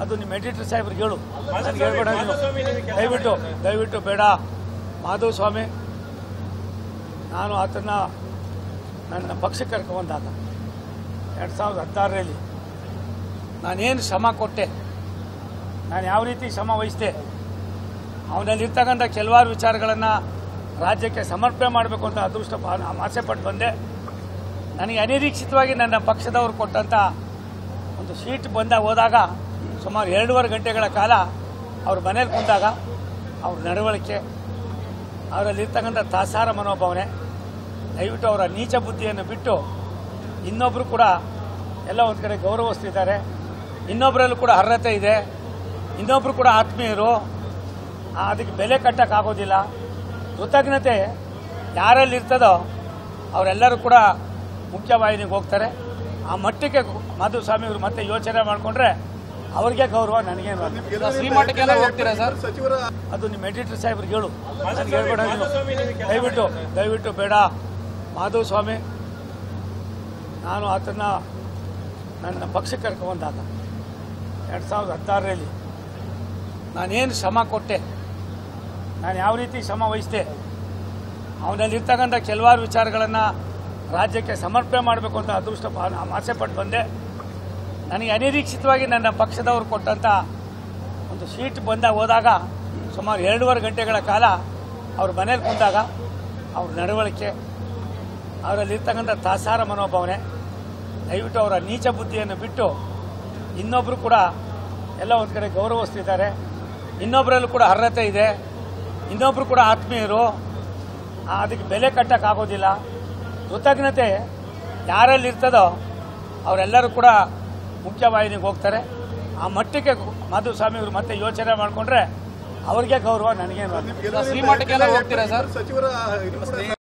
ಅದು ನಿಮ್ಮ ಎಡಿಟರ್ ಸಾಹೇಬ್ರಿಗೆ ಹೇಳು, ನನಗೆ ಹೇಳ್ಬೇಡ ನೀನು. ದಯವಿಟ್ಟು ಬೇಡ. ಮಾಧುಸ್ವಾಮಿ, ನಾನು ಆತನ ನನ್ನ ಪಕ್ಷಕ್ಕೆ ಕರ್ಕೊಂಡ್ಬಂದಾಗ 2016ರಲ್ಲಿ ನಾನೇನು ಶ್ರಮ ಕೊಟ್ಟೆ, ನಾನು ಯಾವ ರೀತಿ ಶ್ರಮ ವಹಿಸಿದೆ, ಅವನಲ್ಲಿರ್ತಕ್ಕಂಥ ಕೆಲವಾರು ವಿಚಾರಗಳನ್ನು ರಾಜ್ಯಕ್ಕೆ ಸಮರ್ಪಣೆ ಮಾಡಬೇಕು ಅಂತ ಅದೃಷ್ಟ ಆಸೆ ಪಟ್ಟು ಬಂದೆ. ನನಗೆ ಅನಿರೀಕ್ಷಿತವಾಗಿ ನನ್ನ ಪಕ್ಷದವರು ಕೊಟ್ಟಂಥ ಒಂದು ಶೀಟ್ ಹೋದಾಗ ಸುಮಾರು 2.5 ಗಂಟೆಗಳ ಕಾಲ ಅವ್ರ ಮನೇಲಿ ಕುಂತಾಗ ಅವ್ರ ನಡವಳಿಕೆ, ಅವರಲ್ಲಿರ್ತಕ್ಕಂಥ ತಾಸಾರ ಮನೋಭಾವನೆ, ದಯವಿಟ್ಟು ಅವರ ನೀಚ ಬುದ್ಧಿಯನ್ನು ಬಿಟ್ಟು ಇನ್ನೊಬ್ಬರು ಕೂಡ ಎಲ್ಲ ಒಂದು ಕಡೆ ಗೌರವಿಸ್ತಿದ್ದಾರೆ, ಇನ್ನೊಬ್ಬರಲ್ಲೂ ಕೂಡ ಅರ್ಹತೆ ಇದೆ, ಇನ್ನೊಬ್ಬರು ಕೂಡ ಆತ್ಮೀಯರು, ಅದಕ್ಕೆ ಬೆಲೆ ಕಟ್ಟಕ್ಕಾಗೋದಿಲ್ಲ. ಕೃತಜ್ಞತೆ ಯಾರಲ್ಲಿರ್ತದೋ ಅವರೆಲ್ಲರೂ ಕೂಡ ಮುಖ್ಯವಾಹಿನಿಗೆ ಹೋಗ್ತಾರೆ. ಆ ಮಟ್ಟಕ್ಕೆ ಮಾಧುಸ್ವಾಮಿ ಅವರು ಮತ್ತೆ ಯೋಚನೆ ಮಾಡಿಕೊಂಡ್ರೆ ಅವ್ರಿಗೆ ಗೌರವ, ನನಗೇನು. ಅದು ನಿಮ್ಮ ಎಡಿಟರ್ ಸಾಹೇಬ್ರಿಗೆ ಹೇಳು, ನನಗೆ ಹೇಳ್ಬೇಡ ನೀನು. ದಯವಿಟ್ಟು ಬೇಡ. ಮಾಧುಸ್ವಾಮಿ, ನಾನು ಆತನ ನನ್ನ ಪಕ್ಷಕ್ಕೆ ಕರ್ಕೊಂಡ್ಬಂದಾಗ 2016ರಲ್ಲಿ ನಾನೇನು ಶ್ರಮ ಕೊಟ್ಟೆ, ನಾನು ಯಾವ ರೀತಿ ಶ್ರಮ ವಹಿಸಿದೆ, ಅವನಲ್ಲಿರ್ತಕ್ಕಂಥ ಕೆಲವಾರು ವಿಚಾರಗಳನ್ನು ರಾಜ್ಯಕ್ಕೆ ಸಮರ್ಪಣೆ ಮಾಡಬೇಕು ಅಂತ ಅದೃಷ್ಟ ಆಸೆ ಪಟ್ಟು ಬಂದೆ. ನನಗೆ ಅನಿರೀಕ್ಷಿತವಾಗಿ ನನ್ನ ಪಕ್ಷದವರು ಕೊಟ್ಟಂಥ ಒಂದು ಶೀಟ್ ಹೋದಾಗ ಸುಮಾರು 2.5 ಗಂಟೆಗಳ ಕಾಲ ಅವ್ರ ಮನೇಲಿ ಕುಂತಾಗ ಅವ್ರ ನಡವಳಿಕೆ, ಅವರಲ್ಲಿರ್ತಕ್ಕಂಥ ತಾಸಾರ ಮನೋಭಾವನೆ, ದಯವಿಟ್ಟು ಅವರ ನೀಚ ಬುದ್ಧಿಯನ್ನು ಬಿಟ್ಟು ಇನ್ನೊಬ್ಬರು ಕೂಡ ಎಲ್ಲ ಒಂದು ಕಡೆ ಗೌರವಿಸ್ತಿದ್ದಾರೆ, ಇನ್ನೊಬ್ಬರಲ್ಲೂ ಕೂಡ ಅರ್ಹತೆ ಇದೆ, ಇನ್ನೊಬ್ಬರು ಕೂಡ ಆತ್ಮೀಯರು, ಅದಕ್ಕೆ ಬೆಲೆ ಕಟ್ಟಕ್ಕಾಗೋದಿಲ್ಲ. ಕೃತಜ್ಞತೆ ಯಾರಲ್ಲಿರ್ತದೋ ಅವರೆಲ್ಲರೂ ಕೂಡ ಮುಖ್ಯವಾಹಿನಿಗೆ ಹೋಗ್ತಾರೆ. ಆ ಮಟ್ಟಕ್ಕೆ ಮಾಧುಸ್ವಾಮಿ ಅವರು ಮತ್ತೆ ಯೋಚನೆ ಮಾಡಿಕೊಂಡ್ರೆ ಅವ್ರಿಗೆ ಗೌರವ, ನನಗೇನು.